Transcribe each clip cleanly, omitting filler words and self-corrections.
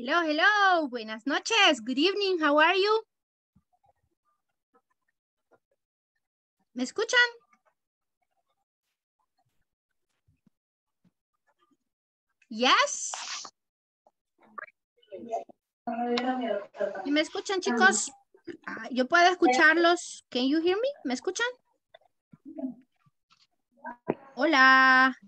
Hello, hello. Buenas noches. Good evening. How are you? ¿Me escuchan? Yes. ¿Y me escuchan, chicos? Yo puedo escucharlos. Can you hear me? ¿Me escuchan? Hola.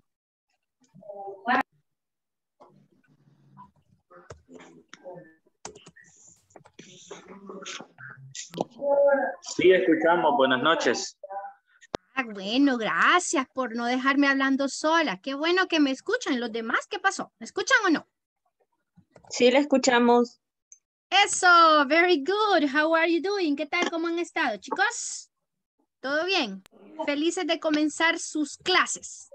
Sí, escuchamos. Buenas noches. Bueno, gracias por no dejarme hablando sola. Qué bueno que me escuchan. ¿Los demás qué pasó? ¿Me escuchan o no? Sí, la escuchamos. Eso, very good. How are you doing? ¿Qué tal? ¿Cómo han estado, chicos? ¿Todo bien? Felices de comenzar sus clases.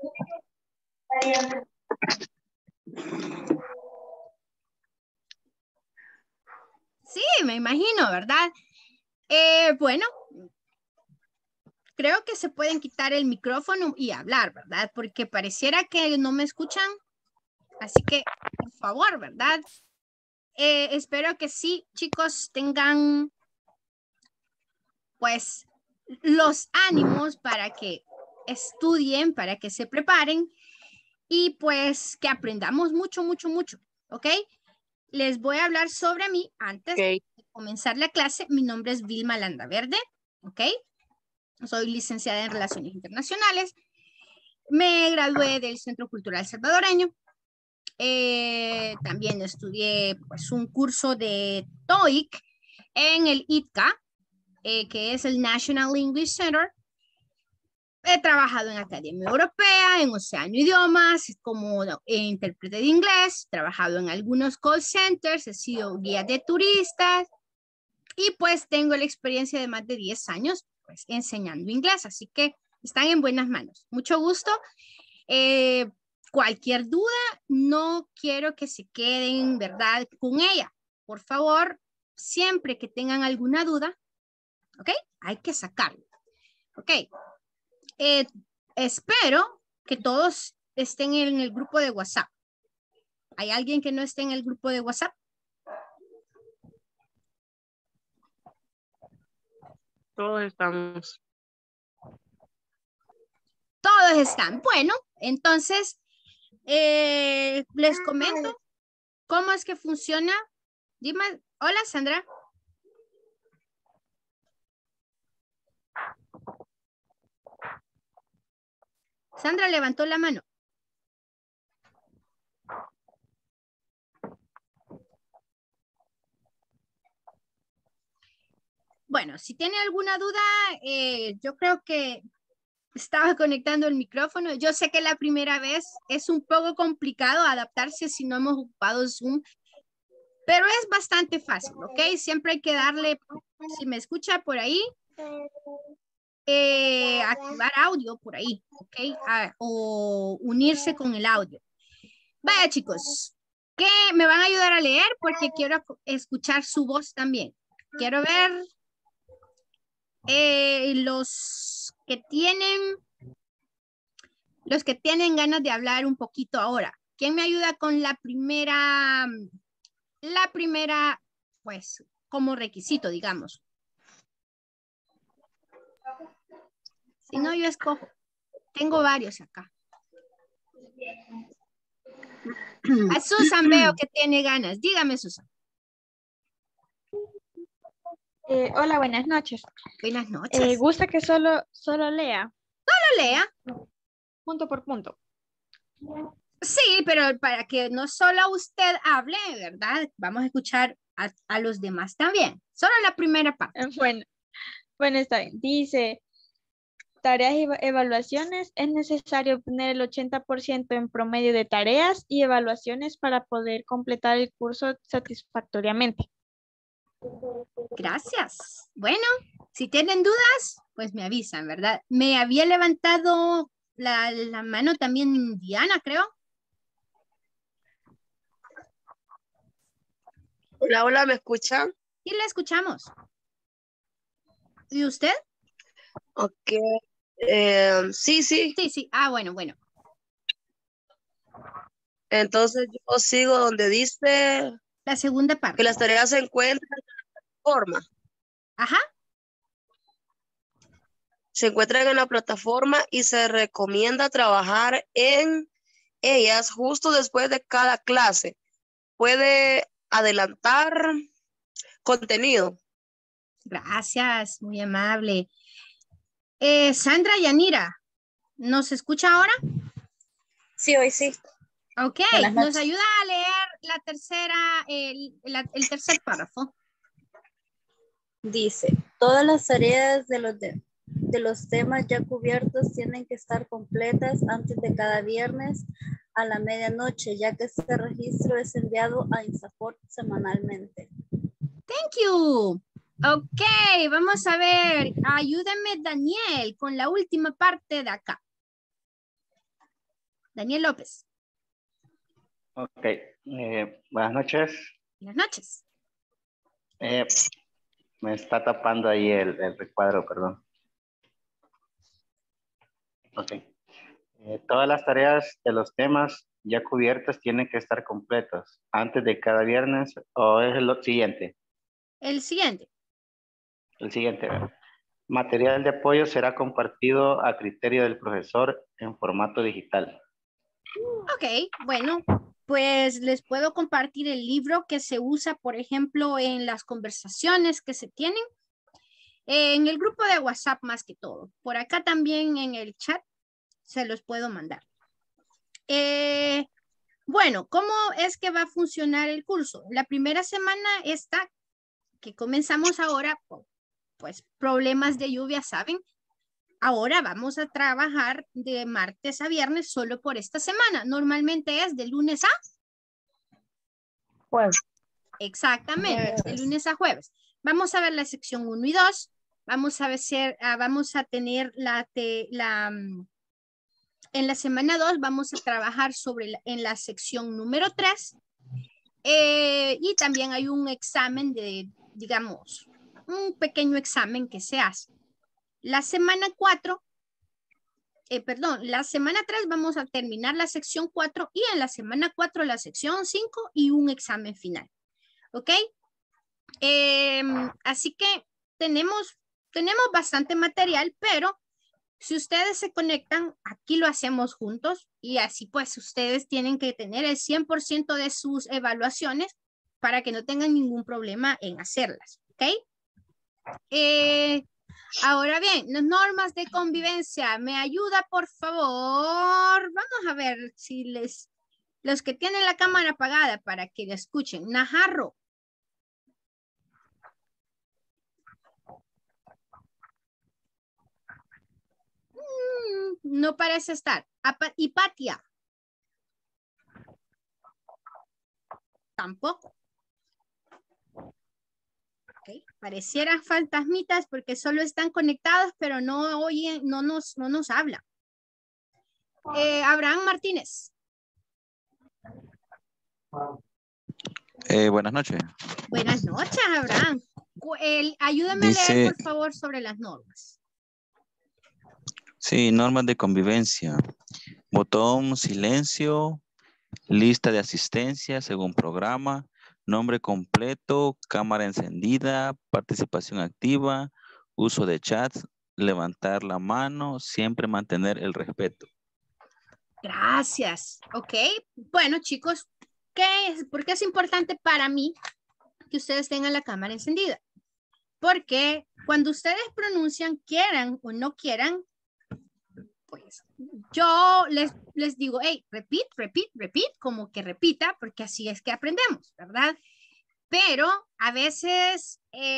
Sí, me imagino, ¿verdad? Bueno, creo que se pueden quitar el micrófono y hablar, ¿verdad? Porque pareciera que no me escuchan. Así que, por favor, ¿verdad? Espero que sí, chicos, tengan, pues, los ánimos para que estudien, para que se preparen y, pues, que aprendamos mucho, mucho, mucho, ¿ok? Les voy a hablar sobre mí antes de comenzar la clase. Mi nombre es Vilma Landaverde, ¿ok? Soy licenciada en Relaciones Internacionales. Me gradué del Centro Cultural Salvadoreño. También estudié pues, un curso de TOEIC en el ITCA, que es el National English Center. He trabajado en Academia Europea, en Océano Idiomas, como intérprete de inglés, he trabajado en algunos call centers, he sido guía de turistas y pues tengo la experiencia de más de 10 años pues, enseñando inglés, así que están en buenas manos. Mucho gusto. Cualquier duda, no quiero que se queden, ¿verdad?, con ella. Por favor, siempre que tengan alguna duda, ¿ok? Hay que sacarlo. ¿Ok? Espero que todos estén en el grupo de WhatsApp. ¿Hay alguien que no esté en el grupo de WhatsApp? Todos estamos. Todos están. Bueno, entonces les comento cómo es que funciona. Dime, hola Sandra. Sandra levantó la mano. Bueno, si tiene alguna duda, yo creo que estaba conectando el micrófono. Yo sé que la primera vez es un poco complicado adaptarse si no hemos ocupado Zoom, pero es bastante fácil, ¿ok? Siempre hay que darle, si me escucha por ahí, activar audio por ahí, ¿ok? O unirse con el audio. Vaya chicos, que me van a ayudar a leer porque quiero escuchar su voz también. Quiero ver los que tienen ganas de hablar un poquito ahora. ¿Quién me ayuda con la primera, pues, como requisito, digamos? Si no, yo escojo. Tengo varios acá. A Susan veo que tiene ganas. Dígame, Susan. Hola, buenas noches. Buenas noches. ¿Gusta que solo lea? Solo lea. Punto por punto. Sí, pero para que no solo usted hable, ¿verdad? Vamos a escuchar a los demás también. Solo la primera parte. Bueno, está bien. Dice, tareas y evaluaciones. Es necesario obtener el 80% en promedio de tareas y evaluaciones para poder completar el curso satisfactoriamente. Gracias. Bueno, si tienen dudas, pues me avisan, ¿verdad? Me había levantado la mano también Diana, creo. Hola, hola, ¿me escuchan? Sí, la escuchamos. ¿Y usted? Ok. Sí, sí. Sí, sí. Ah, bueno, bueno. Entonces yo sigo donde dice La segunda parte. Que las tareas se encuentran en la plataforma. Ajá. Se encuentran en la plataforma y se recomienda trabajar en ellas justo después de cada clase. Puede adelantar contenido. Gracias, muy amable. Sandra Yanira, ¿nos escucha ahora? Sí, hoy sí. Ok, Buenas nos noches. ayuda a leer la tercera, el tercer párrafo. Dice, todas las tareas de los temas ya cubiertos tienen que estar completas antes de cada viernes a la medianoche, ya que este registro es enviado a INSAFORP semanalmente. Thank you. Ok, vamos a ver. Ayúdame, Daniel, con la última parte de acá. Daniel López. Ok. Buenas noches. Buenas noches. Me está tapando ahí el recuadro, perdón. Ok. Todas las tareas de los temas ya cubiertos tienen que estar completas antes de cada viernes, o es lo siguiente. El siguiente. El siguiente. Material de apoyo será compartido a criterio del profesor en formato digital. Ok, bueno, pues les puedo compartir el libro que se usa, por ejemplo, en las conversaciones que se tienen, en el grupo de WhatsApp más que todo. Por acá también en el chat se los puedo mandar. Bueno, ¿cómo es que va a funcionar el curso? La primera semana esta que comenzamos ahora, pues problemas de lluvia, ¿saben? Ahora vamos a trabajar de martes a viernes solo por esta semana. Normalmente es de lunes a Jueves. exactamente, de lunes a jueves. Vamos a ver la sección 1 y 2. Vamos a tener en la semana 2 vamos a trabajar en la sección número 3. Y también hay un examen digamos, un pequeño examen que se hace. La semana 3 vamos a terminar la sección 4 y en la semana 4 la sección 5 y un examen final. ¿Ok? Así que tenemos bastante material, pero si ustedes se conectan, aquí lo hacemos juntos y así pues ustedes tienen que tener el 100% de sus evaluaciones para que no tengan ningún problema en hacerlas. ¿Ok? Ahora bien, las normas de convivencia. ¿Me ayuda, por favor? Vamos a ver si los que tienen la cámara apagada para que la escuchen. Najarro. No parece estar. Hipatia. Tampoco. Okay. Parecieran fantasmitas porque solo están conectados, pero no oyen, no nos hablan. Abraham Martínez. Buenas noches. Buenas noches, Abraham. Ayúdame a leer, por favor, sobre las normas. Sí, normas de convivencia. Botón silencio, lista de asistencia según programa, nombre completo, cámara encendida, participación activa, uso de chats, levantar la mano, siempre mantener el respeto. Gracias. Ok. Bueno, chicos, ¿por qué es importante para mí que ustedes tengan la cámara encendida? Porque cuando ustedes pronuncian, quieran o no quieran, pues yo les digo, hey, repeat, como que repita, porque así es que aprendemos, ¿verdad? Pero a veces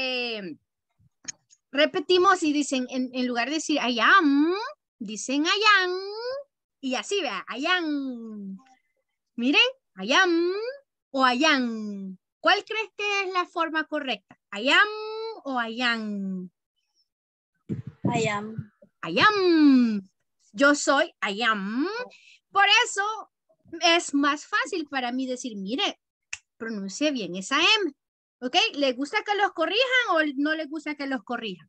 repetimos y dicen, en lugar de decir I am, dicen I am, y así, vea, I am. Miren, I am o I am. ¿Cuál crees que es la forma correcta? I am o I am. I am. I am. Yo soy I am. Por eso es más fácil para mí decir, mire, pronuncie bien esa M. ¿Ok? ¿Le gusta que los corrijan o no le gusta que los corrijan?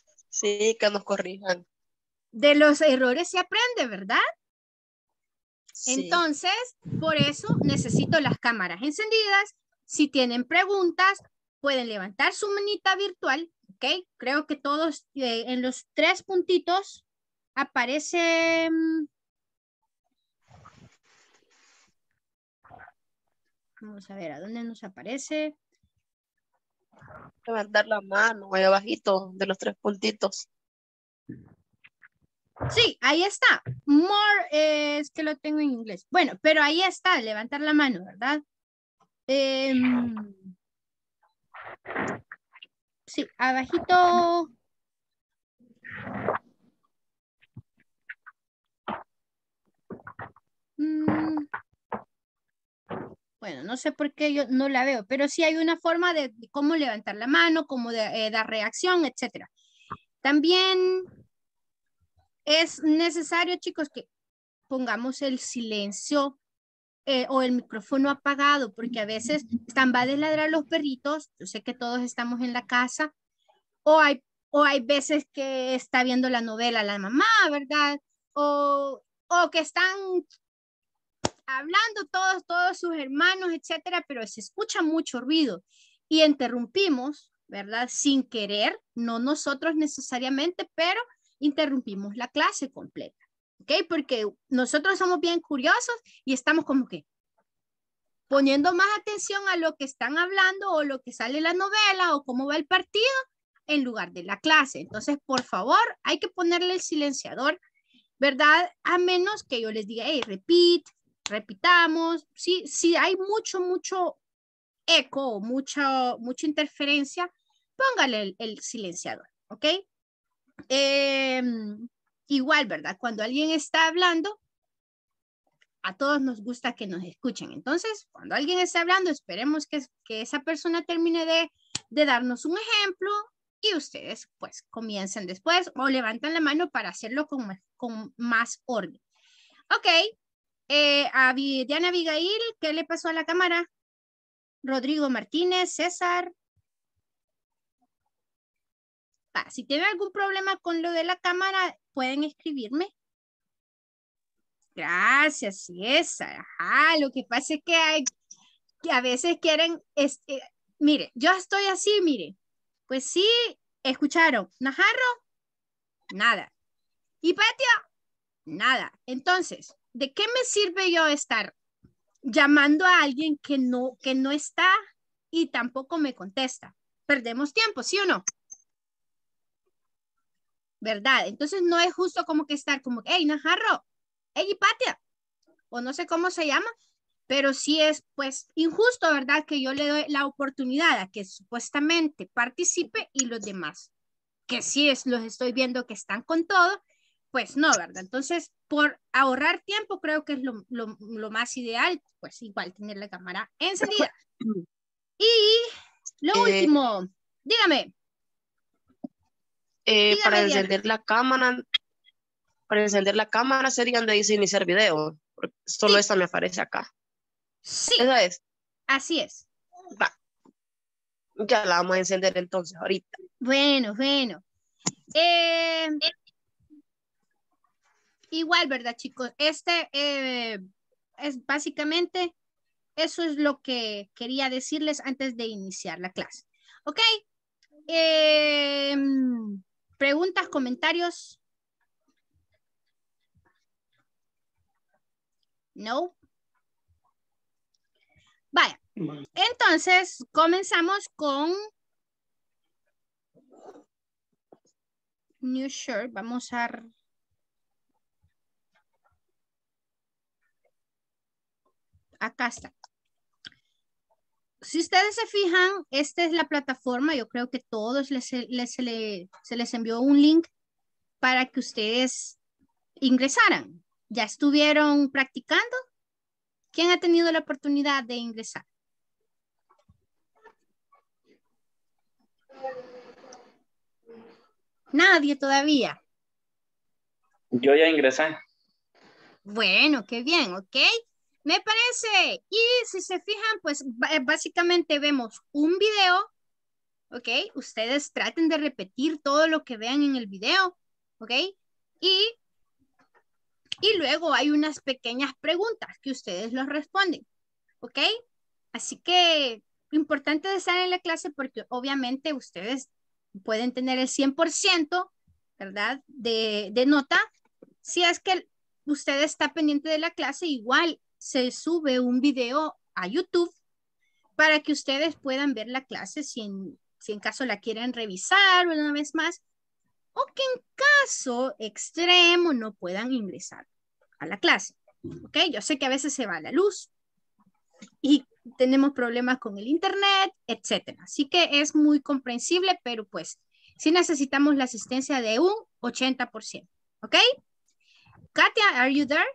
Sí, que nos corrijan. De los errores se aprende, ¿verdad? Sí. Entonces, por eso necesito las cámaras encendidas. Si tienen preguntas, pueden levantar su manita virtual, ¿ok? Creo que todos en los 3 puntitos aparece... Vamos a ver, ¿a dónde nos aparece? Levantar la mano ahí abajito de los 3 puntitos. Sí, ahí está. More, es que lo tengo en inglés. Bueno, pero ahí está, levantar la mano, ¿verdad? Sí, abajito. Bueno, no sé por qué yo no la veo, pero sí hay una forma de cómo levantar la mano, cómo dar reacción, etc. También es necesario, chicos, que pongamos el silencio o el micrófono apagado, porque a veces va a ladrar los perritos. Yo sé que todos estamos en la casa, o hay veces que está viendo la novela la mamá, ¿verdad? O que están hablando todos sus hermanos, etcétera, pero se escucha mucho ruido y interrumpimos, ¿verdad? Sin querer, no nosotros necesariamente, pero interrumpimos la clase completa, ¿ok? Porque nosotros somos bien curiosos y estamos como que poniendo más atención a lo que están hablando o lo que sale en la novela o cómo va el partido en lugar de la clase. Entonces, por favor, hay que ponerle el silenciador, ¿verdad? A menos que yo les diga, hey, repitamos. Si hay mucho eco o mucha interferencia, póngale el silenciador, ¿ok? Igual, ¿verdad? Cuando alguien está hablando, a todos nos gusta que nos escuchen. Entonces, cuando alguien está hablando, esperemos que esa persona termine de darnos un ejemplo y ustedes pues comiencen después o levantan la mano para hacerlo con más orden. Ok. Diana Abigail, ¿qué le pasó a la cámara? Rodrigo Martínez, César. Si tienen algún problema con lo de la cámara, pueden escribirme. Gracias, César. Ajá, lo que pasa es que a veces quieren, mire, yo estoy así, mire. Pues sí, escucharon. Najarro, nada. Hipatia, nada. Entonces, ¿de qué me sirve yo estar llamando a alguien que no está y tampoco me contesta? Perdemos tiempo, ¿sí o no? ¿Verdad? Entonces no es justo como que estar como, hey, Najarro, hey, Hipatia, o no sé cómo se llama, pero sí es pues injusto, ¿verdad? Que yo le doy la oportunidad a que supuestamente participe y los demás, que sí los estoy viendo que están con todo, pues no, ¿verdad? Entonces, por ahorrar tiempo, creo que es lo más ideal, pues igual tener la cámara encendida. Y lo último, dígame. Para encender la cámara sería donde dice iniciar video. Porque solo Sí. esta me aparece acá. Sí. Esa es. Así es. Va. Ya la vamos a encender entonces ahorita. Bueno. Igual, ¿verdad, chicos? Es básicamente, eso es lo que quería decirles antes de iniciar la clase. ¿Ok? ¿Preguntas, comentarios? No. Vaya. Entonces, comenzamos con New Shirt. Vamos a... Acá está. Si ustedes se fijan, esta es la plataforma. Yo creo que todos se les envió un link para que ustedes ingresaran. ¿Ya estuvieron practicando? ¿Quién ha tenido la oportunidad de ingresar? Nadie todavía. Yo ya ingresé. Bueno, qué bien, ¿ok? Me parece. Y si se fijan, pues básicamente vemos un video, ¿ok? Ustedes traten de repetir todo lo que vean en el video, ¿ok? Y Y luego hay unas pequeñas preguntas que ustedes los responden. ¿Ok? Así que importante de estar en la clase porque obviamente ustedes pueden tener el 100%, ¿verdad? De nota. Si es que usted está pendiente de la clase, igual se sube un video a YouTube para que ustedes puedan ver la clase si en caso la quieren revisar una vez más o que en caso extremo no puedan ingresar a la clase. ¿Ok? Yo sé que a veces se va la luz y tenemos problemas con el internet, etcétera. Así que es muy comprensible, pero pues sí necesitamos la asistencia de un 80%. ¿Ok? Katia, are you there?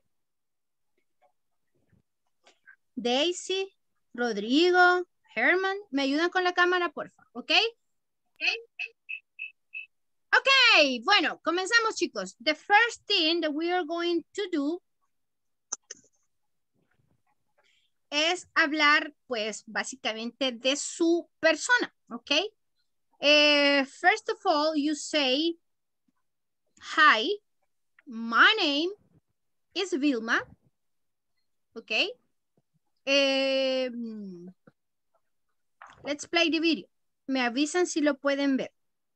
Daisy, Rodrigo, Herman, ¿me ayudan con la cámara, por favor? ¿Ok? Ok, bueno, comenzamos, chicos. The first thing that we are going to do es hablar, pues, básicamente de su persona, ¿ok? First of all, you say, hi, my name is Vilma, ¿ok? Let's play the video. Me avisan si lo pueden ver.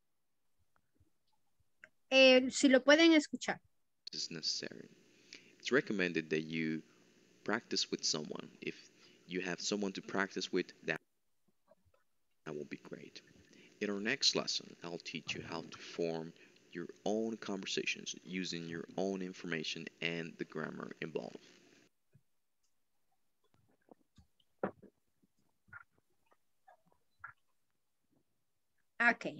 Si lo pueden escuchar. Is necessary. It's recommended that you practice with someone. If you have someone to practice with, that will be great. In our next lesson, I'll teach you how to form your own conversations using your own information and the grammar involved. Okay.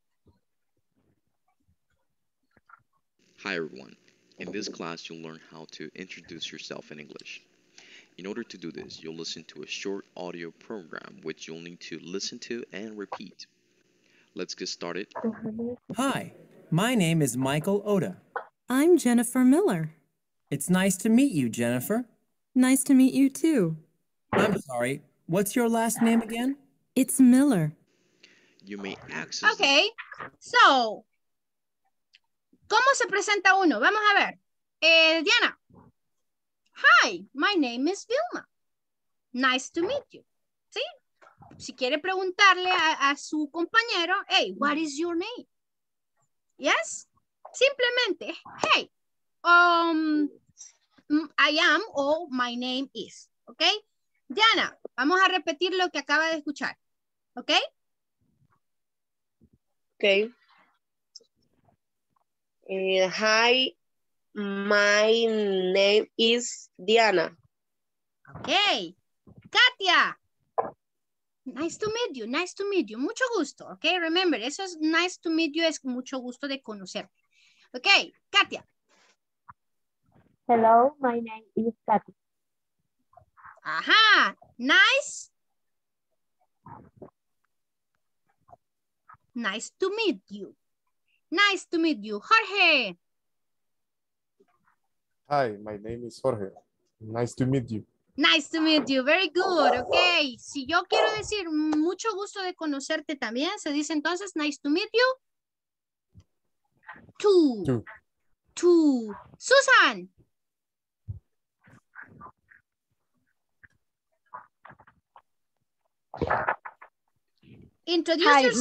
Hi everyone. In this class, you'll learn how to introduce yourself in English. In order to do this, you'll listen to a short audio program which you'll need to listen to and repeat. Let's get started. Hi, my name is Michael Oda. I'm Jennifer Miller. It's nice to meet you, Jennifer. Nice to meet you too. I'm sorry, what's your last name again? It's Miller. You may access. Okay, so, ¿cómo se presenta uno? Vamos a ver. Diana. Hi, my name is Vilma. Nice to meet you. ¿Sí? Si quiere preguntarle a su compañero, hey, what is your name? Yes? Simplemente, hey, I am o my name is. ¿Ok? Diana, vamos a repetir lo que acaba de escuchar. ¿Ok? Ok. Hi, my name is Diana. Ok. Katia. Nice to meet you, nice to meet you. Mucho gusto, ok? Remember, eso es nice to meet you, es mucho gusto de conocerte. Ok, Katia. Hello, my name is Katia. Ajá, nice. Nice to meet you. Nice to meet you. Jorge. Hi, my name is Jorge. Nice to meet you. Nice to meet you. Very good. Ok. Si yo quiero decir mucho gusto de conocerte también, se dice entonces nice to meet you. Two. Susan. Introduce yourself.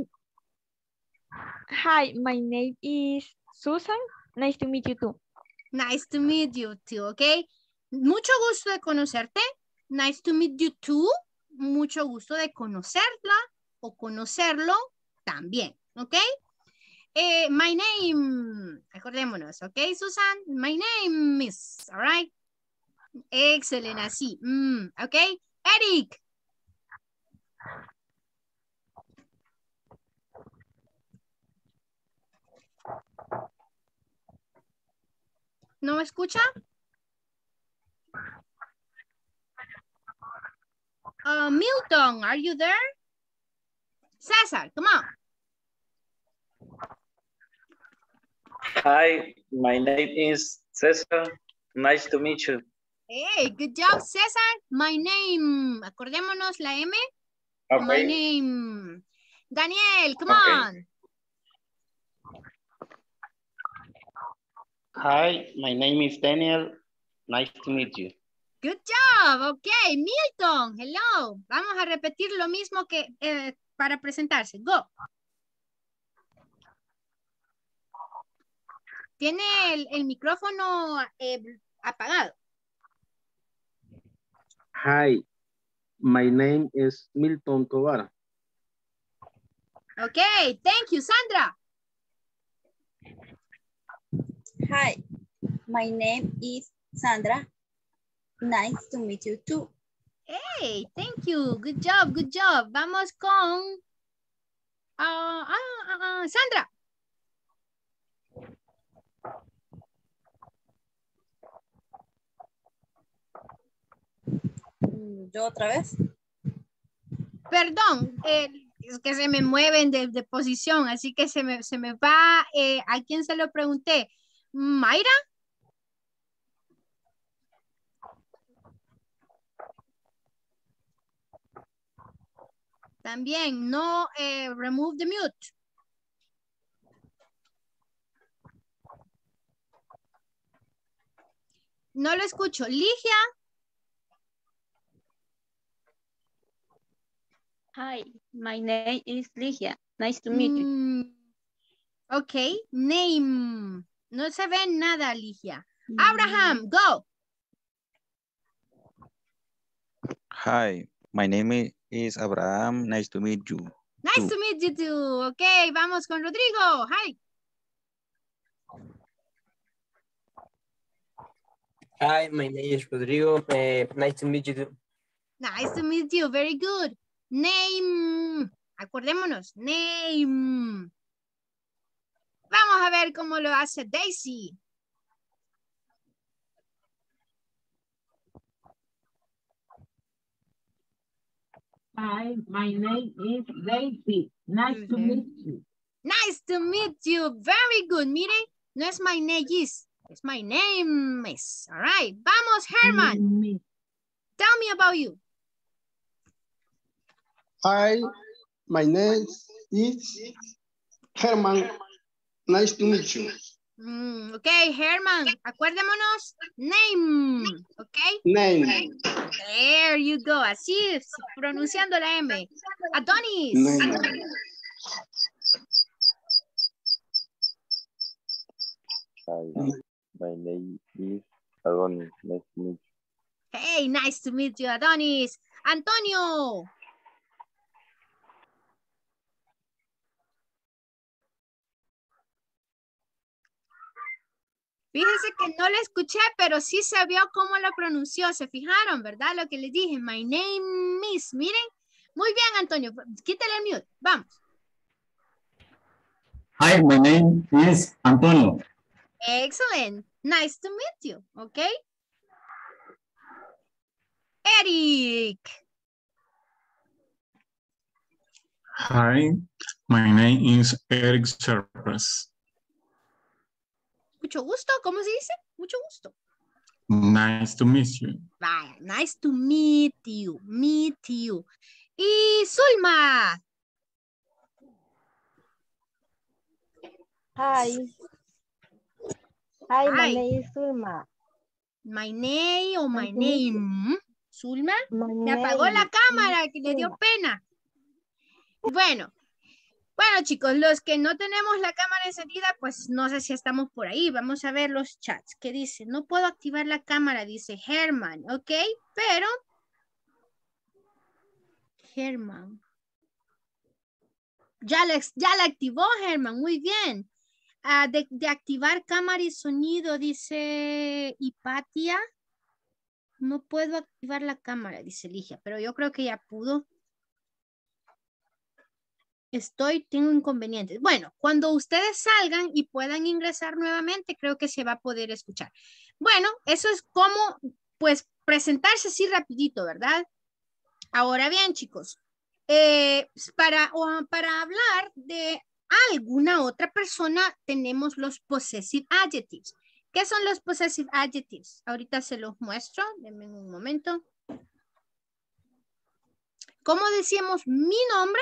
Hi, my name is Susan. Nice to meet you too. Nice to meet you too, ok. Mucho gusto de conocerte. Nice to meet you too. Mucho gusto de conocerla o conocerlo también, ok. My name, acordémonos, ok, Susan. My name is, all right. Excellent, así. Ok, Eric. ¿No me escucha? Milton, are you there? Cesar, come on. Hi, my name is Cesar. Nice to meet you. Hey, good job, Cesar. My name, acordémonos la M. Okay. My name. Daniel, come on. Hi, my name is Daniel. Nice to meet you. Good job. Ok, Milton, hello. Vamos a repetir lo mismo que para presentarse. Go. Tiene el micrófono apagado. Hi, my name is Milton Tovar. Ok, thank you, Sandra. Hi, my name is Sandra. Nice to meet you too. Hey, thank you. Good job, good job. Vamos con Sandra. ¿Yo otra vez? Perdón, es que se me mueven de posición, así que se me va. ¿A quién se lo pregunté? ¿Mayra? También, no, remove the mute. No lo escucho. Ligia. Hi, my name is Ligia. Nice to meet you. Ok, name. No se ve nada, Ligia. Abraham, go. Hi, my name is Abraham. Nice to meet you. Nice to meet you too. Ok, vamos con Rodrigo. Hi. Hi, my name is Rodrigo. Nice to meet you too. Nice to meet you. Very good. Name. Acordémonos. Name. Vamos a ver cómo lo hace Daisy. Hi, my name is Daisy. Nice to meet you. Nice to meet you. Very good. Miren, no es my name is. It's my name is. All right. Vamos, Herman. Tell me about you. Hi, my name is Herman. Nice to meet you. Ok, Herman, acuérdémonos. Name. Ok. Name. There you go. Así es, pronunciando la M. Adonis. Name. Hi, my name is Adonis. Nice to meet you. Hey, nice to meet you, Adonis. Antonio. Fíjense que no le escuché, pero sí se vio cómo lo pronunció. Se fijaron, ¿verdad? Lo que les dije. My name is. Miren. Muy bien, Antonio. Quítale el mute. Vamos. Hi, my name is Antonio. Excellent. Nice to meet you. Okay. Eric. Hi, my name is Eric Serpes. Mucho gusto. ¿Cómo se dice? Mucho gusto. Nice to meet you. Vaya, nice to meet you. Meet you. Y Zulma. Hi. Hi, my name is Zulma. My name o my name. Zulma. Me apagó name la cámara que le dio pena. Bueno, chicos, los que no tenemos la cámara encendida, pues no sé si estamos por ahí. Vamos a ver los chats. ¿Qué dice? No puedo activar la cámara, dice Herman, ¿ok? Pero... Herman. Ya la activó Herman, muy bien. De activar cámara y sonido, dice Hipatia. No puedo activar la cámara, dice Ligia, pero yo creo que ya pudo. Tengo inconvenientes. Bueno, cuando ustedes salgan y puedan ingresar nuevamente, creo que se va a poder escuchar. Bueno, eso es como, pues, presentarse así rapidito, ¿verdad? Ahora bien, chicos, para hablar de alguna otra persona, tenemos los possessive adjectives. ¿Qué son los possessive adjectives? Ahorita se los muestro, denme un momento. ¿Cómo decíamos mi nombre?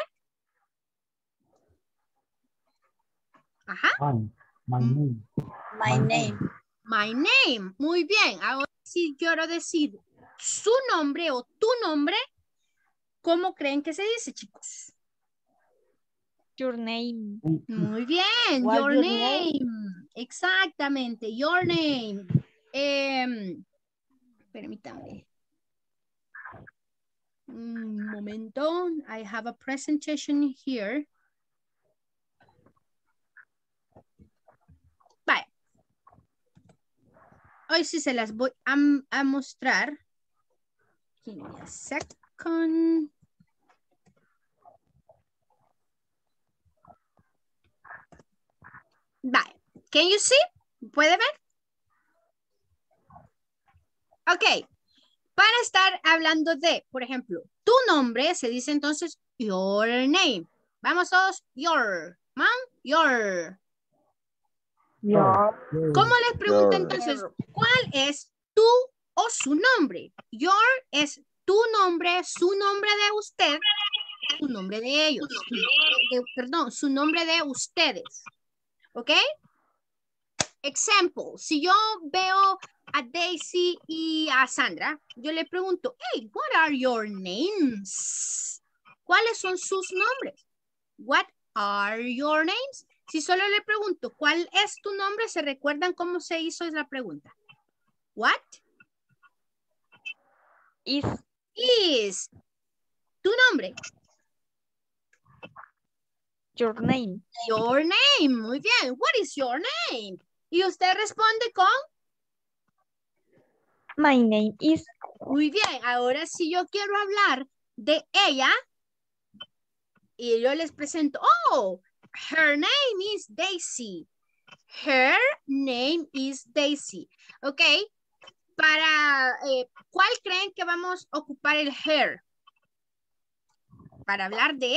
Ajá. My name. My name. My name. Muy bien. Ahora sí quiero decir su nombre o tu nombre. ¿Cómo creen que se dice, chicos? Your name. Muy bien. What's Your your name. name? Exactamente. Your name. Permítame. Un momento. I have a presentation here. Vale. Hoy sí se las voy a mostrar. Give me a second. Vale. Can you see? ¿Puede ver? Ok. Para estar hablando de, por ejemplo, tu nombre, se dice entonces your name. Vamos todos. Your. Mom, your. ¿Cómo les pregunto entonces? ¿Cuál es tu o su nombre? Your es tu nombre, su nombre de usted, su nombre de ellos. Perdón, su nombre de ustedes. ¿Ok? Example, si yo veo a Daisy y a Sandra, yo le pregunto, hey, what are your names? ¿Cuáles son sus nombres? What are your names? Si solo le pregunto, ¿cuál es tu nombre? ¿Se recuerdan cómo se hizo la pregunta? What? Is. ¿Tu nombre? Your name. Your name. Muy bien. What is your name? Y usted responde con... My name is. Muy bien. Ahora si yo quiero hablar de ella y yo les presento, oh, her name is Daisy. Her name is Daisy. Ok. Para, ¿cuál creen que vamos a ocupar el her? Para hablar de...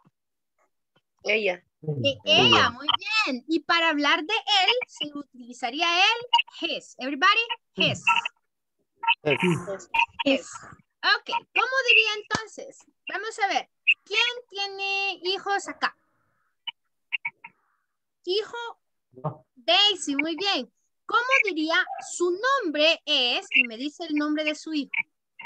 Ella. De ella, muy bien. Y para hablar de él, se utilizaría el his. Everybody, his. His. Ok, ¿cómo diría entonces? Vamos a ver. ¿Quién tiene hijos acá? Hijo Daisy, muy bien. ¿Cómo diría su nombre es? Y me dice el nombre de su hijo.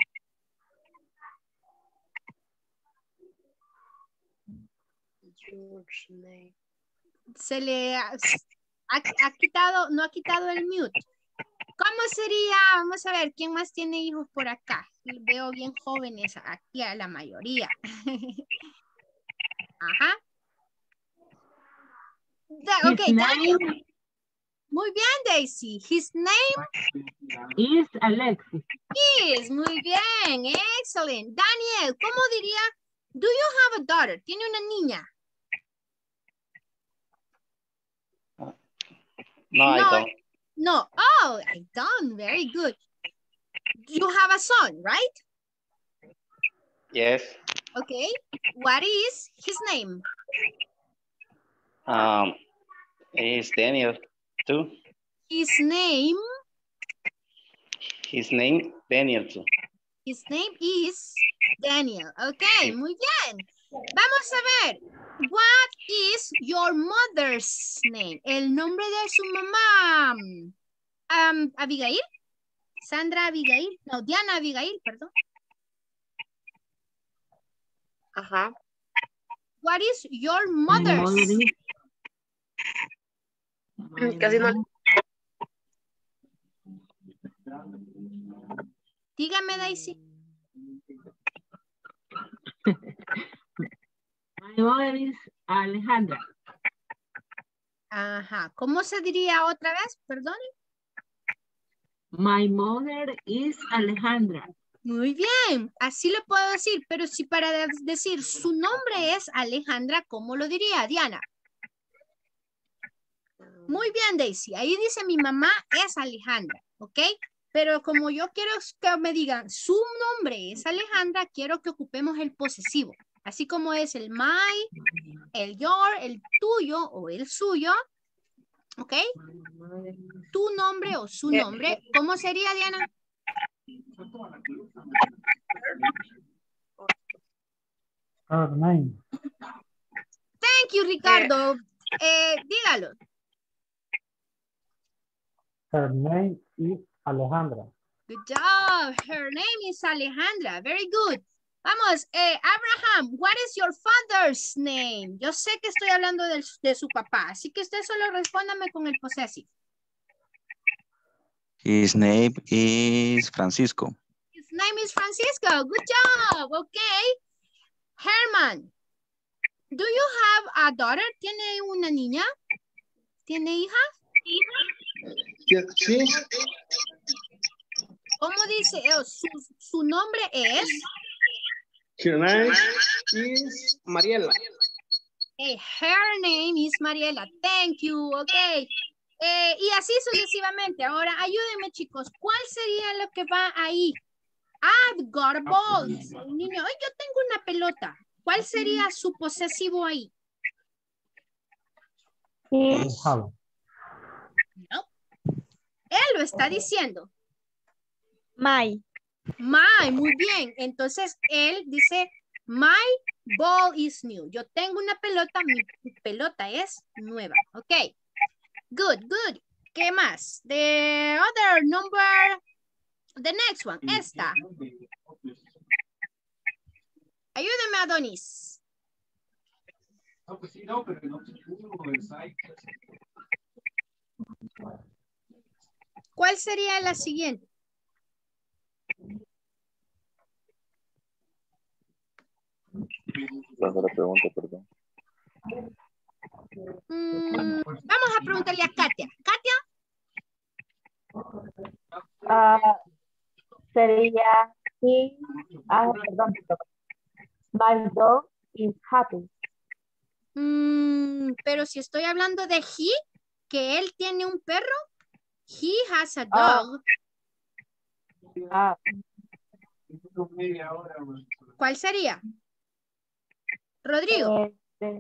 Se le ha quitado, no ha quitado el mute. ¿Cómo sería? Vamos a ver, ¿quién más tiene hijos por acá? Veo bien jóvenes aquí a la mayoría. Ajá. Ok, Daniel. Muy bien, Daisy. His name is Alexis. Is. Muy bien, excellent. Daniel, ¿cómo diría? Do you have a daughter? ¿Tiene una niña? No, I don't. No. Oh, I don't. Very good. You have a son, right? Yes. Okay. What is his name? It's Daniel too. His name? His name, Daniel too. His name is Daniel. Okay, muy bien. Vamos a ver. What is your mother's name? El nombre de su mamá. Abigail. Sandra Abigail. No, Diana Abigail, perdón. Ajá. What is your mother's? Casi no. Dígame, Daisy. My mother is Alejandra. Ajá. ¿Cómo se diría otra vez? Perdón. My mother is Alejandra. Muy bien. Así lo puedo decir. Pero si para decir su nombre es Alejandra, ¿cómo lo diría, Diana? Muy bien, Daisy. Ahí dice mi mamá es Alejandra. ¿Ok? Pero como yo quiero que me digan su nombre es Alejandra, quiero que ocupemos el posesivo. Así como es el my, el your, el tuyo o el suyo. ¿Ok? Tu nombre o su nombre. ¿Cómo sería, Diana? Her name. Thank you, Ricardo. Dígalo. Her name is Alejandra. Good job. Her name is Alejandra. Very good. Vamos, Abraham, what is your father's name? Yo sé que estoy hablando de su papá, así que usted solo respóndame con el possessive. His name is Francisco. His name is Francisco. Good job. Okay. Herman, do you have a daughter? ¿Tiene una niña? ¿Tiene hija? Sí. ¿Cómo dice? Su nombre es... Her name is Mariela. Her name is Mariela. Thank you. Okay. Y así sucesivamente. Ahora, ayúdenme, chicos. ¿Cuál sería lo que va ahí? I've got a ball. Dice el niño. Ay, yo tengo una pelota. ¿Cuál sería su posesivo ahí? No. Él lo está diciendo. My. Muy bien. Entonces, él dice, my ball is new. Yo tengo una pelota, mi pelota es nueva. Ok. Good, good. ¿Qué más? The other number, the next one, esta. Ayúdeme, Adonis. ¿Cuál sería la siguiente? La pregunta, perdón. Vamos a preguntarle a Katia. Katia. Sería perdón. My dog is happy. Pero si estoy hablando de he, que él tiene un perro, he has a dog. ¿Cuál sería? Rodrigo.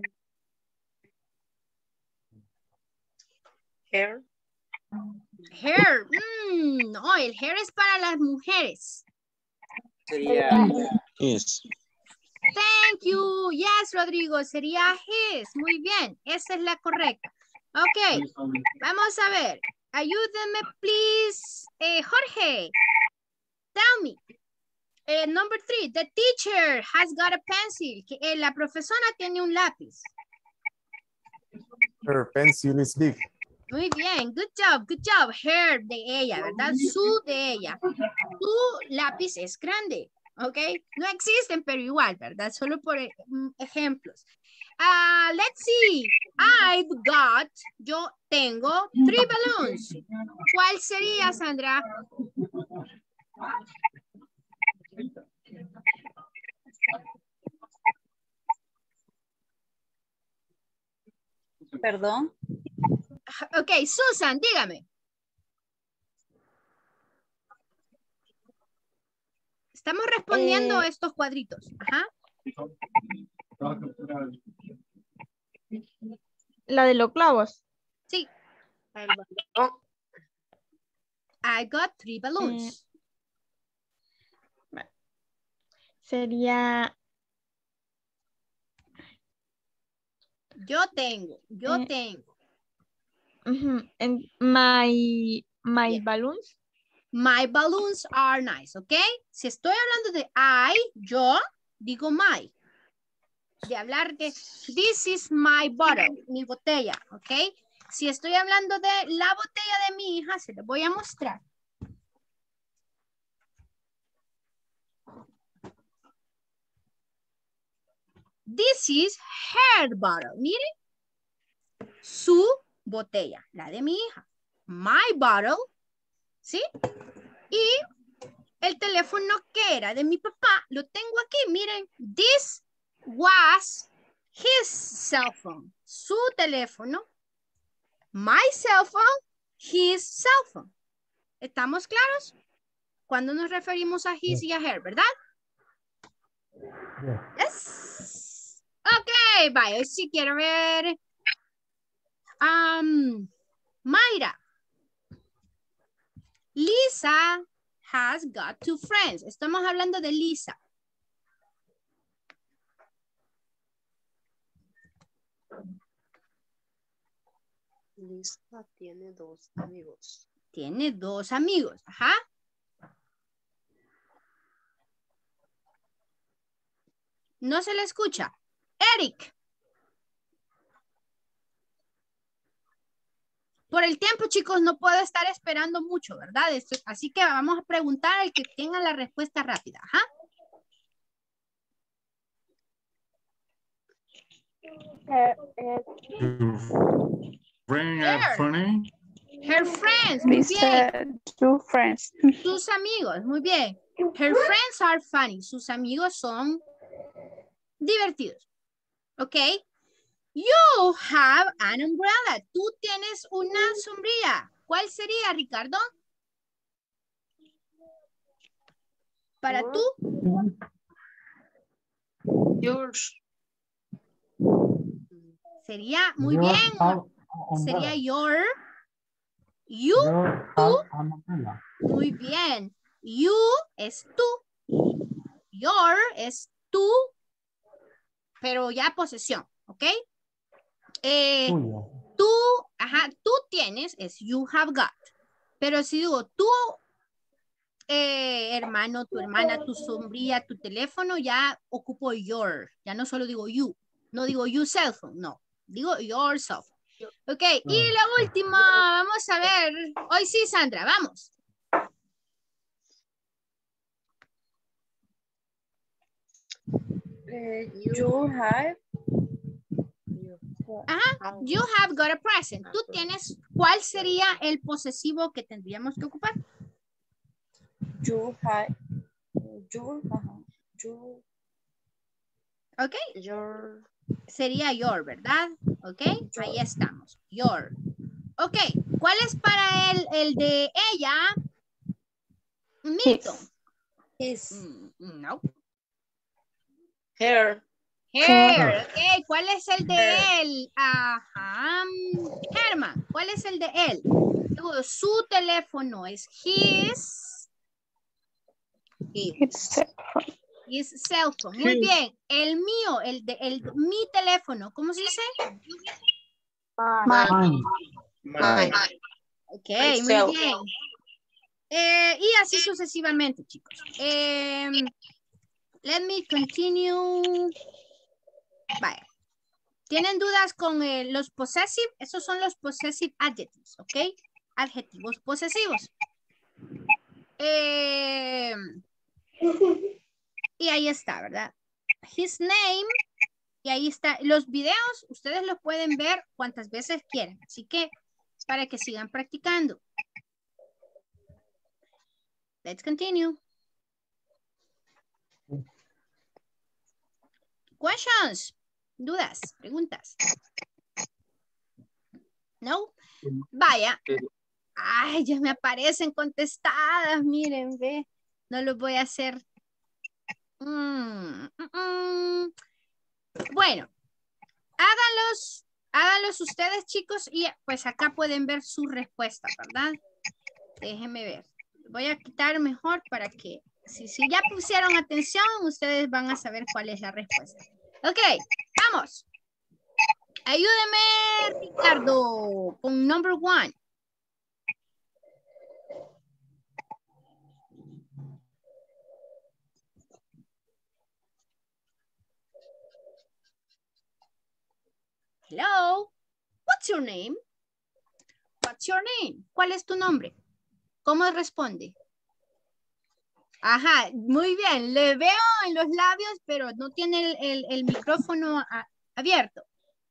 Hair. Hair. No, el hair es para las mujeres. Sería His. Thank you. Yes, Rodrigo. Sería his. Muy bien. Esa es la correcta. Ok. Vamos a ver. Ayúdenme, please. Jorge. Tell me. Number 3. The teacher has got a pencil. La profesora tiene un lápiz. Her pencil is big. Muy bien. Good job. Good job. Her de ella, ¿verdad? Su de ella. Tu lápiz es grande. ¿Ok? No existen, pero igual, ¿verdad? Solo por ejemplos. Let's see. I've got, yo tengo 3 balloons. ¿Cuál sería, Sandra? Perdón. Ok, Susan, dígame. Estamos respondiendo a estos cuadritos. Ajá. La de los clavos. Sí. I got 3 balloons. Sería... Yo tengo. My balloons. My balloons are nice, ¿ok? Si estoy hablando de yo digo my. De hablar de this is my bottle, mi botella, ¿ok? Si estoy hablando de la botella de mi hija, se les voy a mostrar. This is her bottle. Miren. Su botella, la de mi hija. My bottle. ¿Sí? Y el teléfono que era de mi papá, lo tengo aquí. Miren. This was his cell phone. Su teléfono. My cell phone. His cell phone. ¿Estamos claros? Cuando nos referimos a his y a her, ¿verdad? Yes. Ok, vaya. Si quiero ver. Mayra. Lisa has got 2 friends. Estamos hablando de Lisa. Lisa tiene 2 amigos. Tiene 2 amigos. Ajá. No se le escucha. Eric. Por el tiempo, chicos, no puedo estar esperando mucho, ¿verdad? Así que vamos a preguntar al que tenga la respuesta rápida. Ajá. Friends are funny. Her friends, muy bien. Two friends. Sus amigos, muy bien. Her friends are funny. Sus amigos son divertidos. ¿Ok? You have an umbrella. Tú tienes una sombrilla. ¿Cuál sería, Ricardo? Para tú. Yours. Sería, muy bien. Sería your. You, tú. Muy bien. You es tú. Your es tú. Pero ya posesión. ¿Ok? Tú tienes es you have got. Pero si digo tú, hermano, tu hermana, tu sombrilla, tu teléfono, ya ocupo your. Ya no solo digo you. No digo you cell phone, no. Digo yourself. Ok, y la última, vamos a ver. Hoy sí, Sandra, vamos. You have. Ajá, you have got a present. Tú tienes, ¿cuál sería el posesivo que tendríamos que ocupar? You have. You. Ok. Your. Sería your, ¿verdad? Ok, ahí estamos. Your. Ok, ¿cuál es para el de ella? Milton. His. No. Her. Her. Ok, ¿cuál es el de él? Ajá. Herman, ¿cuál es el de él? Luego, su teléfono es his. His cell phone. Muy bien. El mío, mi teléfono, ¿cómo se dice? Mine. Ok, muy bien. Y así sucesivamente, chicos. Let me continue. Vaya. ¿Tienen dudas con los possessive? Esos son los possessive adjectives, ¿ok? Adjetivos posesivos. Y ahí está, ¿verdad? His name. Y ahí está. Los videos, ustedes los pueden ver cuantas veces quieran. Así que, para que sigan practicando. Let's continue. Questions. Dudas, preguntas. ¿No? Vaya. Ay, ya me aparecen contestadas. Miren, ve. No lo voy a hacer. Bueno. Háganlos ustedes, chicos. Y pues acá pueden ver su respuesta, ¿verdad? Déjenme ver. Voy a quitar mejor para que si ya pusieron atención, ustedes van a saber cuál es la respuesta. Ok, vamos. Ayúdeme, Ricardo, con number 1. Hello. What's your name? What's your name? ¿Cuál es tu nombre? ¿Cómo responde? Ajá, muy bien. Le veo en los labios, pero no tiene el micrófono abierto.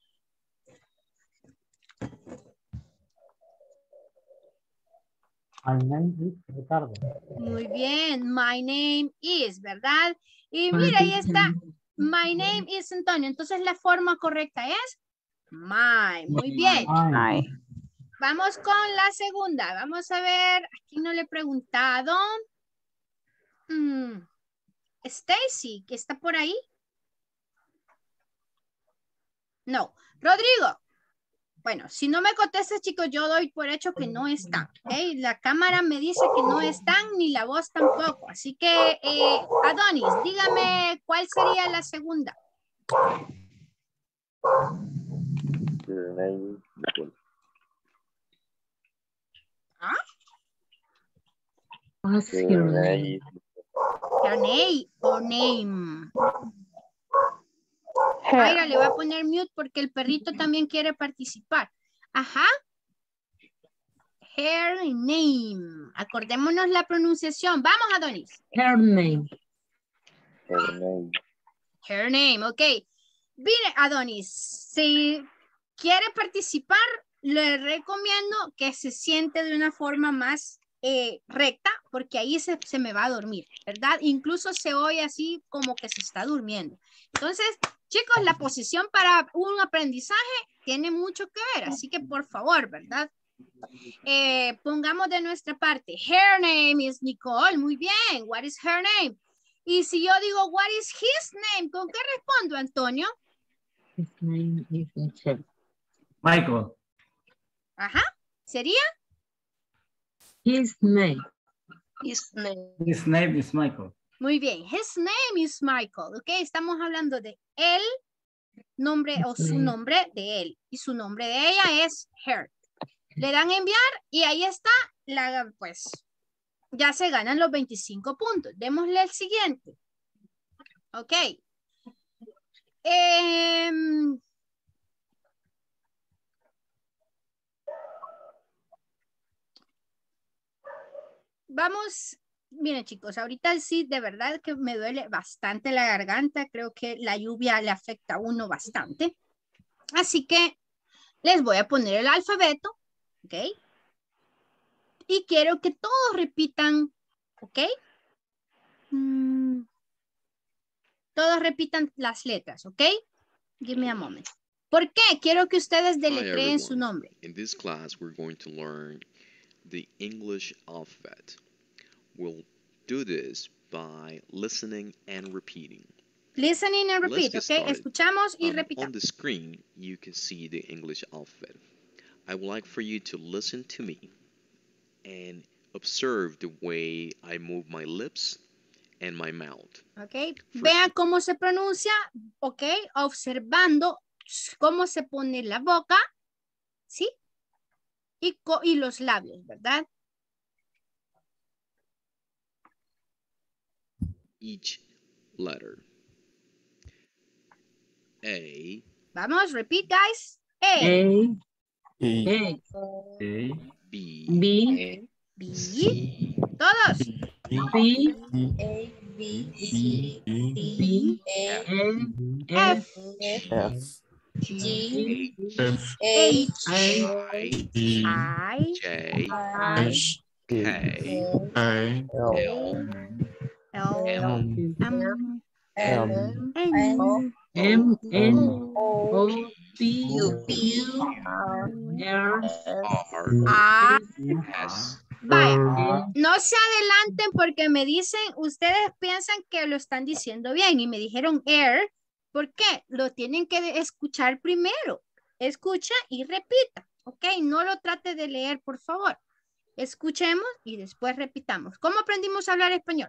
My name is Ricardo. Muy bien. My name is, ¿verdad? Y mira, ahí está. My name is Antonio. Entonces la forma correcta es my. Muy bien. My. Vamos con la segunda. Vamos a ver. Aquí no le he preguntado. Stacy, ¿que está por ahí? No. Rodrigo. Bueno, si no me contestas, chicos, yo doy por hecho que no están. ¿Okay? La cámara me dice que no están, ni la voz tampoco. Así que, Adonis, dígame cuál sería la segunda. Your name is Nicole. ¿Ah? What's her name? Her name or name. Mayra, le voy a poner mute porque el perrito también quiere participar. Ajá. Her name. Acordémonos la pronunciación. Vamos, Adonis. Her name. Her name. Her name, ok. Mire, Adonis, si quiere participar, le recomiendo que se siente de una forma más recta, porque ahí se me va a dormir, ¿verdad? Incluso se oye así como que se está durmiendo. Entonces, chicos, la posición para un aprendizaje tiene mucho que ver, así que por favor, ¿verdad? Pongamos de nuestra parte. Her name is Nicole. Muy bien. What is her name? Y si yo digo, what is his name? ¿Con qué respondo, Antonio? His name is Michelle. Michael. Ajá. ¿Sería? His name. His name. His name is Michael. Muy bien. His name is Michael. Ok, estamos hablando de él, nombre o su nombre de él. Y su nombre de ella es her. Le dan a enviar y ahí está, pues ya se ganan los 25 puntos. Démosle el siguiente. Ok. Vamos, miren chicos, ahorita sí, de verdad que me duele bastante la garganta. Creo que la lluvia le afecta a uno bastante. Así que les voy a poner el alfabeto. ¿Ok? Y quiero que todos repitan, ¿ok? Todos repitan las letras, ¿ok? Give me a moment. ¿Por qué? Quiero que ustedes deletreen su nombre. In this class, we're going to learn the English alphabet. We'll do this by listening and repeating. Listening and repeat, ¿ok? Escuchamos y repitamos. On the screen, you can see the English alphabet. I would like for you to listen to me and observe the way I move my lips and my mouth. Ok, vean cómo se pronuncia, ok, observando cómo se pone la boca, ¿sí? Y los labios, ¿verdad? Each letter. A. Vamos, repeat, guys. A. A. B. B. B. Todos. C. A, B, C. D, F. G, H. I, J. K. L. M, N, O, P, Q, R, S. Vaya, no se adelanten porque me dicen, ustedes piensan que lo están diciendo bien y me dijeron air. ¿Por qué? Lo tienen que escuchar primero. Escucha y repita, ¿ok? No lo trate de leer, por favor. Escuchemos y después repitamos. ¿Cómo aprendimos a hablar español?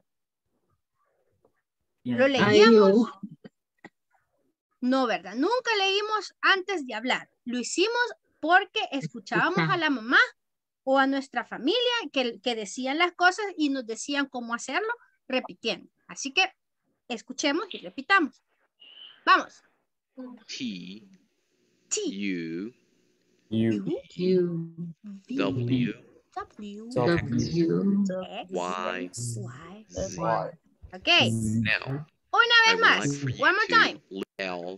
¿Lo leíamos? No, ¿verdad? Nunca leímos antes de hablar. Lo hicimos porque escuchábamos a la mamá o a nuestra familia que decían las cosas y nos decían cómo hacerlo repitiendo. Así que escuchemos y repitamos. Vamos. T. U. W. Y. Z. Ok. Now, una vez más. One more time. L.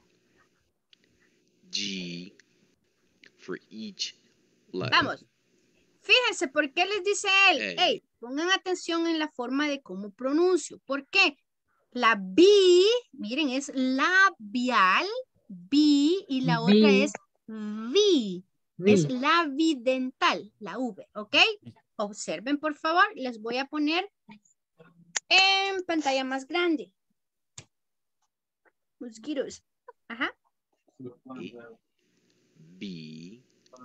G. For each letter. Vamos. Fíjense, ¿por qué les dice él? Hey, pongan atención en la forma de cómo pronuncio. ¿Por qué? La B, miren, es labial, B, y la otra es V. Es labidental, la V, ¿ok? Observen, por favor, les voy a poner en pantalla más grande. Mosquitos. Ajá. B.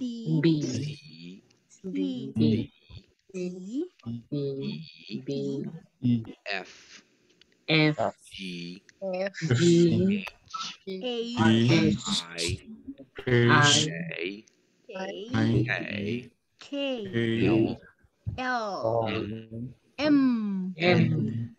F. G. H. I. J. K. L. M. M.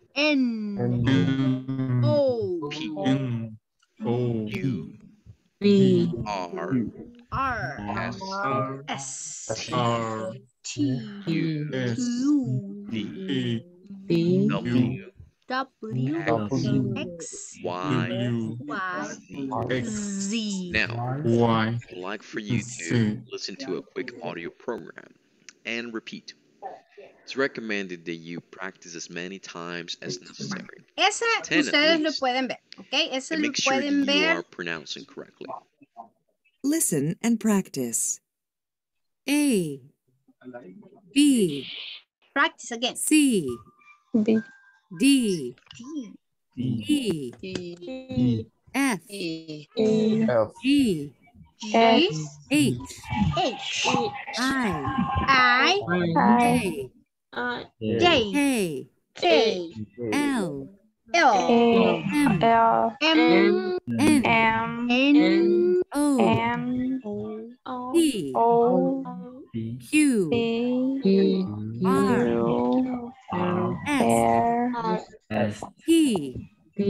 N. O. N. O. U. P. R. S. S. R. T. S. U. E. P. W. W. X. Y. W. Y. X. Z. Now, Y. I'd like for you to listen to a quick audio program and repeat. It's recommended that you practice as many times as necessary. Ese 10 at ustedes lo least. pueden ver, ¿ok? Eso And lo make sure that pueden you ver. are pronouncing correctly. Listen and practice. A. B. Practice again. C. B. D. D. E. F. E. G. G. H. H. I. I. J. J. K. K. L. L. M. M. N. O. P. Q. R. S. T.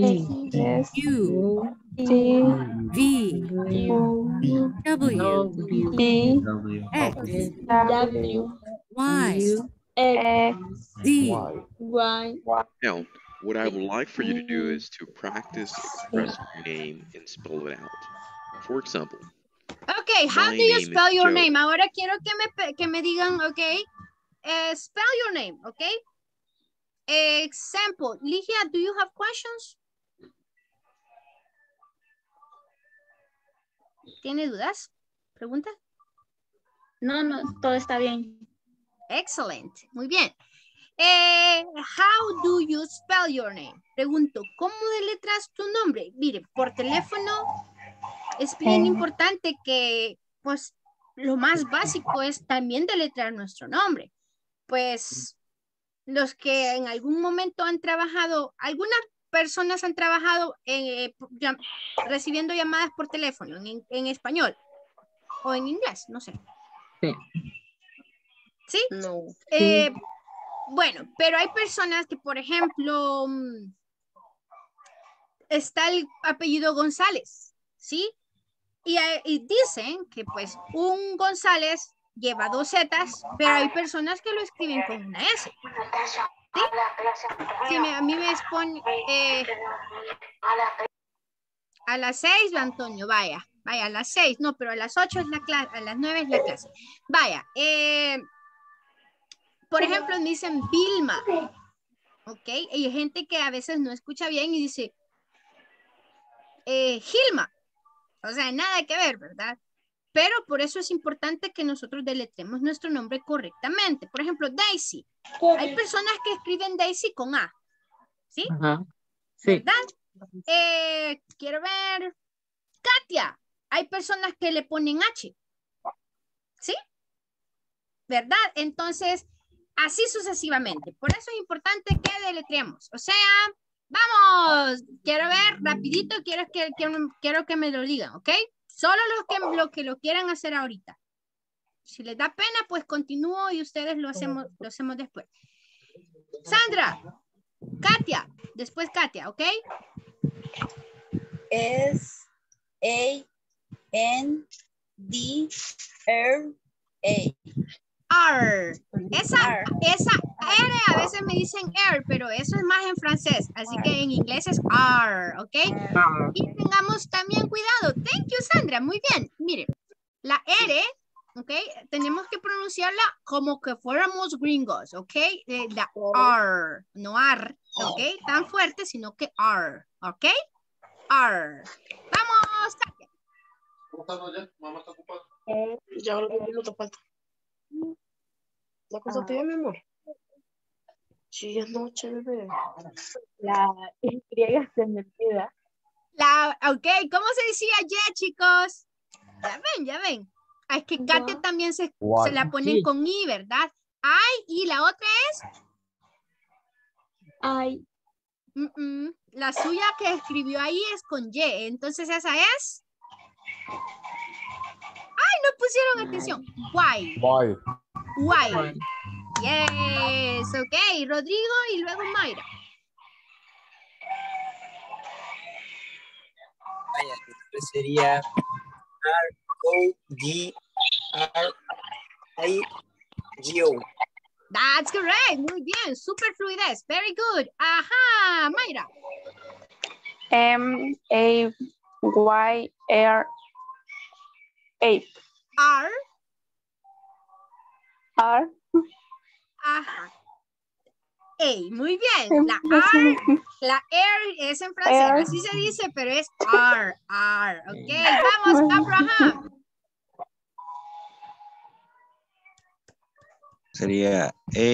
U. V. W. X. Y. Z. Now, what I would like for you to do is to practice expressing your name and spell it out. For example, Okay, how my do you name spell is your Joe. name? Ahora quiero que me digan, okay, spell your name, okay? Example, Ligia, do you have questions? ¿Tiene dudas? ¿Pregunta? No, todo está bien. Excellent, muy bien. How do you spell your name? Pregunto, ¿cómo deletras tu nombre? Mire, por teléfono es bien importante que, pues, lo más básico es también deletrar nuestro nombre. Pues, los que en algún momento han trabajado, algunas personas han trabajado recibiendo llamadas por teléfono en español o en inglés, no sé. Sí. ¿Sí? No. Bueno, pero hay personas que, por ejemplo, está el apellido González, ¿sí? Y dicen que pues un González lleva 2 Zetas, pero hay personas que lo escriben con una S. ¿Sí? Sí, a mí me expone a las 6, Antonio, vaya, a las 6, no, pero a las 8 es la clase, a las 9 es la clase. Vaya, por ejemplo, me dicen Vilma, ¿ok? Y hay gente que a veces no escucha bien y dice Gilma, o sea, nada que ver, ¿verdad? Pero por eso es importante que nosotros deletremos nuestro nombre correctamente. Por ejemplo, Daisy. Hay personas que escriben Daisy con A, ¿sí? Ajá. Sí. ¿Verdad? Quiero ver. Katia. Hay personas que le ponen H, ¿sí? ¿Verdad? Entonces, así sucesivamente. Por eso es importante que deletreemos. O sea, vamos. Quiero ver rapidito. Quiero que me lo digan, ¿ok? Solo los que lo quieran hacer ahorita. Si les da pena, pues continúo y ustedes lo hacemos después. Sandra, Katia, después Katia, ¿ok? S A N D R A. R. Esa R a veces me dicen R, pero eso es más en francés. Así que en inglés es R, ¿ok? Y tengamos también cuidado. Thank you, Sandra. Muy bien. Miren, la R, ¿ok? Tenemos que pronunciarla como que fuéramos gringos, ¿ok? La R, no R, ¿ok? Tan fuerte, sino que R, ¿ok? R. Vamos, Katia. ¿Cómo estás ya? ¿Mamá está ocupada? Ya un minuto falta. ¿La acostaste ya, mi amor? Sí, es noche, bebé. La Y se me olvida. Ok, ¿cómo se decía ya, chicos? Ya ven. Ah, es que Katia también se la ponen con I, ¿verdad? Ay, y la otra es... Ay. La suya que escribió ahí es con Y, entonces esa es... ¡Ay, no pusieron atención! Why. Yes, ok. Rodrigo y luego Mayra. Vaya, entonces sería R-O-D-R-I-G-O. That's correct. Muy bien. Super fluidez. Very good. Ajá, Mayra. M-A-Y-R-A. R. R. Ajá. A, muy bien. La R, la R es en francés, así se dice, pero es R, R. Ok, vamos, Abraham. Sería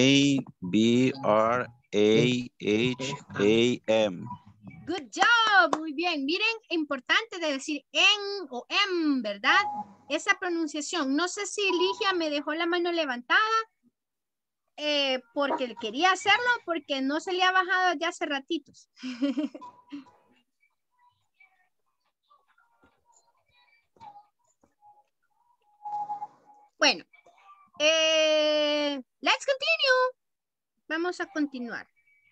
A-B-R-A-H-A-M. Good job, muy bien. Miren, importante de decir en o em, ¿verdad? Esa pronunciación. No sé si Ligia me dejó la mano levantada. Porque quería hacerlo, porque no se le ha bajado ya hace ratitos. Bueno, let's continue. Vamos a continuar.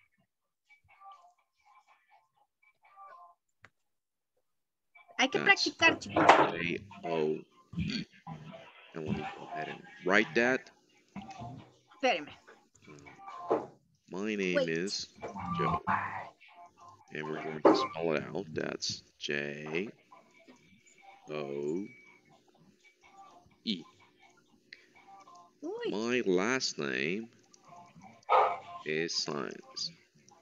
Hay que practicar, chicos. J-O-E. And let me go ahead and write that. Espérenme. My name is Joe. And we're going to spell it out. That's J-O-E. My last name is Science.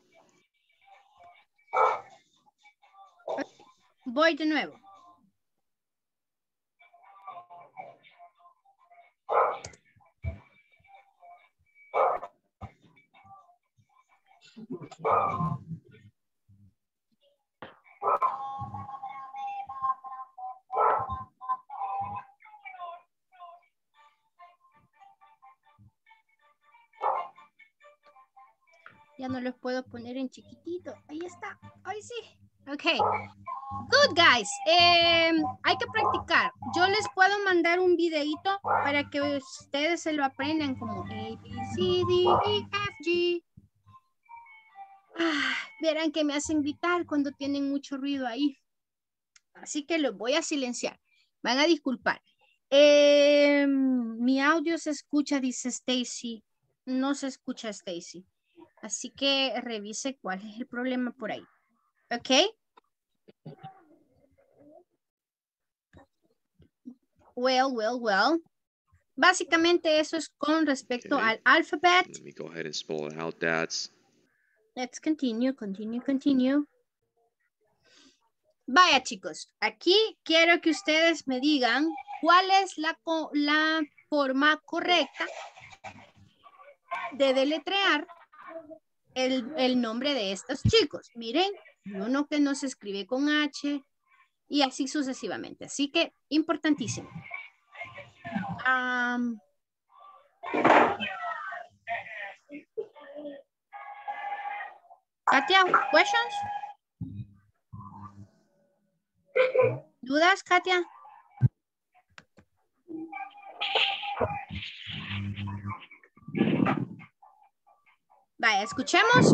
Voy de nuevo. Ya no los puedo poner en chiquitito. Ahí está. Ahí sí. Ok. Good, guys. Hay que practicar. Yo les puedo mandar un videito para que ustedes se lo aprendan como A, B, C, D, E, F, G. Verán que me hacen gritar cuando tienen mucho ruido ahí. Así que los voy a silenciar. Van a disculpar. Mi audio se escucha, dice Stacy. No se escucha Stacy. Así que revise cuál es el problema por ahí. ¿Ok? Well. Básicamente eso es con respecto al alfabeto. Let me go ahead and spell it out. That's. Let's continue. Vaya, chicos. Aquí quiero que ustedes me digan cuál es la forma correcta de deletrear el nombre de estos chicos. Miren, uno que no se escribe con H y así sucesivamente. Así que, importantísimo. Katia, questions? ¿Dudas, Katia? Vaya, escuchemos.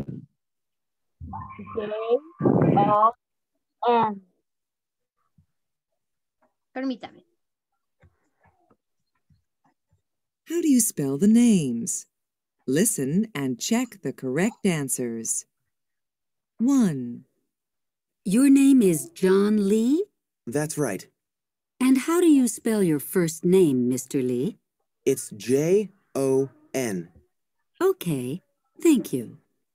J-O-N. Permítame. How do you spell the names? Listen and check the correct answers. 1. Your name is John Lee? That's right. And how do you spell your first name, Mr. Lee? It's J-O-N. Okay, thank you.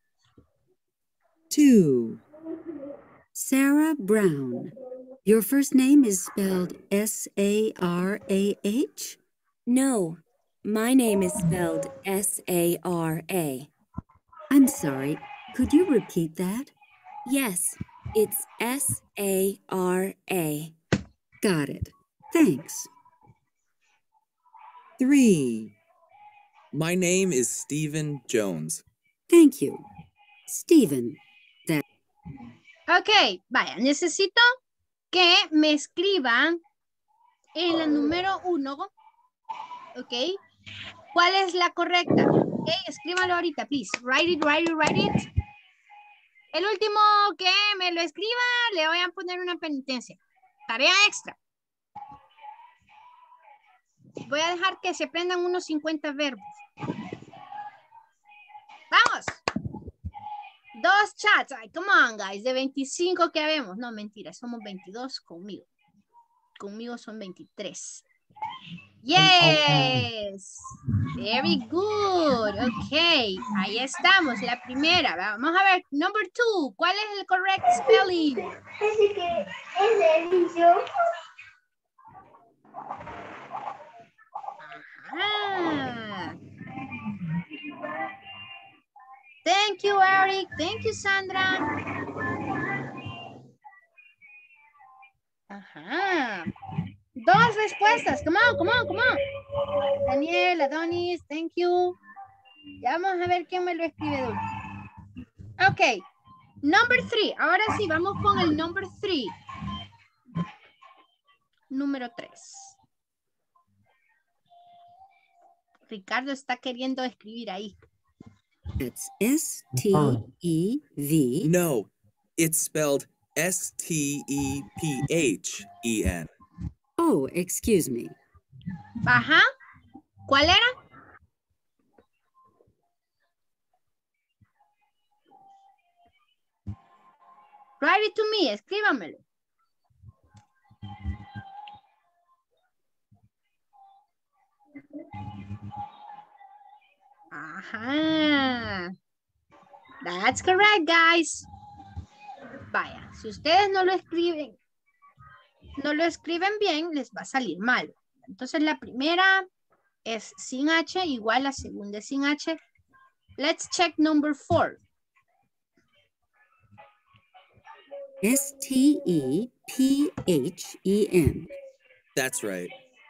2. Sarah Brown. Your first name is spelled S-A-R-A-H? No, my name is spelled S-A-R-A. I'm sorry, could you repeat that? Yes, it's S-A-R-A. Got it. Thanks. 3. My name is Stephen Jones. Thank you. Stephen. Ok, vaya, necesito que me escriban en la número 1, ok, ¿Cuál es la correcta? Ok, escríbalo ahorita, please. Write it, write it, write it. El último que me lo escriba, le voy a poner una penitencia. Tarea extra. Voy a dejar que se aprendan unos 50 verbos. ¡Vamos! 2 chats. Ay, come on, guys. De 25 que habemos. No, mentira. Somos 22 conmigo. Conmigo son 23. Yes. Very good. Ok. Ahí estamos. La primera. Vamos a ver. Number 2. ¿Cuál es el correct spelling? Ajá. Thank you, Eric. Thank you, Sandra. Ajá. 2 respuestas. Come on, come on, come on. Daniel, Adonis, thank you. Ya vamos a ver quién me lo escribe de último. Ok. Number 3. Ahora sí, vamos con el number 3. Número 3. Ricardo está queriendo escribir ahí. It's S-T-E-V. No, it's spelled S-T-E-P-H-E-N. Oh, excuse me. Ajá. ¿Cuál era? Write it to me. Escríbamelo. Ajá. That's correct, guys. Vaya, si ustedes no lo escriben bien, les va a salir mal. Entonces la primera es sin H, igual la segunda es sin H. Let's check number 4. S-T-E-P-H-E-N. That's right.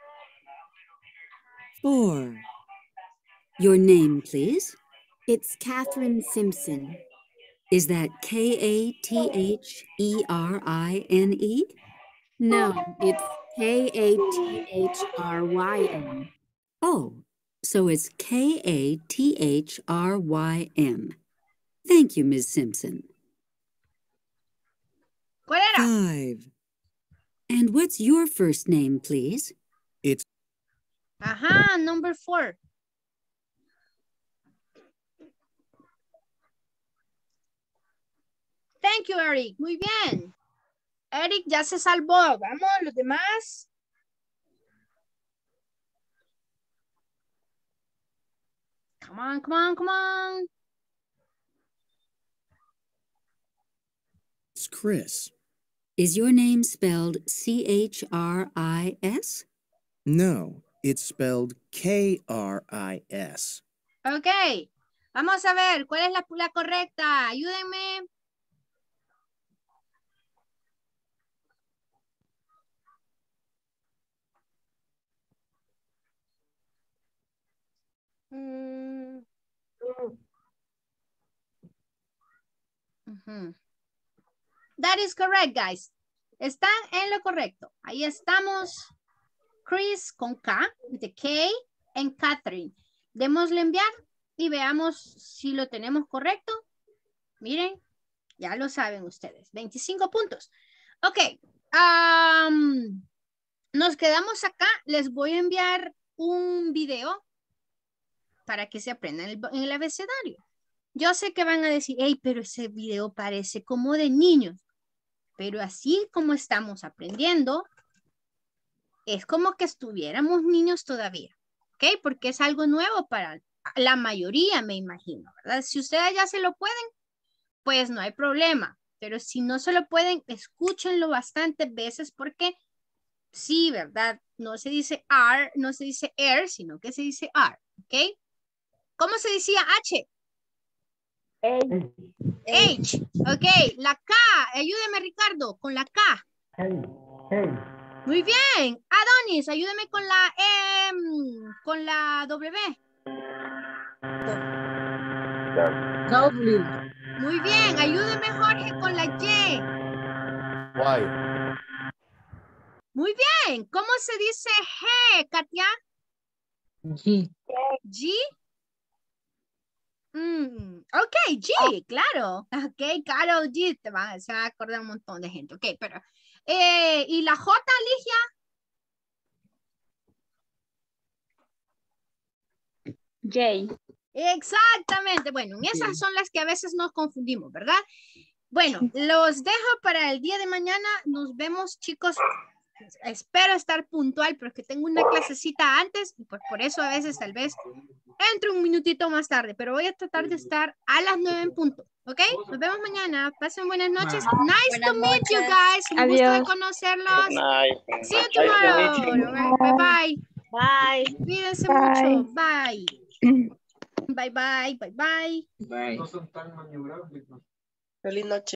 4. Your name, please. It's Catherine Simpson. Is that K-A-T-H-E-R-I-N-E? No, it's K-A-T-H-R-Y-N. Oh, so it's K-A-T-H-R-Y-M. Thank you, Ms. Simpson. ¿Cuál era? 5. And what's your first name, please? It's Ajá, number 4. Thank you, Eric. Muy bien. Eric ya se salvó. Vamos, los demás. Come on, come on, come on. It's Chris. Is your name spelled C-H-R-I-S? No, it's spelled K-R-I-S. Ok. Vamos a ver, ¿cuál es la correcta? Ayúdenme. That is correct, guys. Están en lo correcto. Ahí estamos. Chris con K, de K, en Catherine. Démosle enviar y veamos si lo tenemos correcto. Miren, ya lo saben ustedes. 25 puntos. Ok. Nos quedamos acá. Les voy a enviar un video para que se aprendan en el abecedario. Yo sé que van a decir, hey, pero ese video parece como de niños. Pero así como estamos aprendiendo, es como que estuviéramos niños todavía. ¿Ok? Porque es algo nuevo para la mayoría, me imagino, ¿verdad? Si ustedes ya se lo pueden, pues no hay problema. Pero si no se lo pueden, escúchenlo bastantes veces porque sí, ¿verdad? No se dice R, no se dice air, sino que se dice R. ¿Ok? ¿Cómo se decía H? H. Ok, la K. Ayúdeme, Ricardo, con la K. Muy bien. Adonis, ayúdeme con la W. W. Muy bien. Ayúdeme, Jorge, con la Y. Y. Muy bien. ¿Cómo se dice G, Katia? G. G. Ok, G, claro. Ok, Carol G, se va a acordar un montón de gente. Ok, pero. ¿Y la J, Alicia? J. Exactamente. Bueno, esas son las que a veces nos confundimos, ¿verdad? Bueno, los dejo para el día de mañana. Nos vemos, chicos. Espero estar puntual porque tengo una clasecita antes y pues por eso a veces tal vez entro un minutito más tarde, pero voy a tratar de estar a las 9 en punto, ¿ok? Nos vemos mañana. Pasen buenas noches. Nice to meet you guys. Un gusto de conocerlos. See you tomorrow. Bye bye. Bye. Cuídense mucho. Bye. Bye bye. Bye bye. Bye. Feliz noche.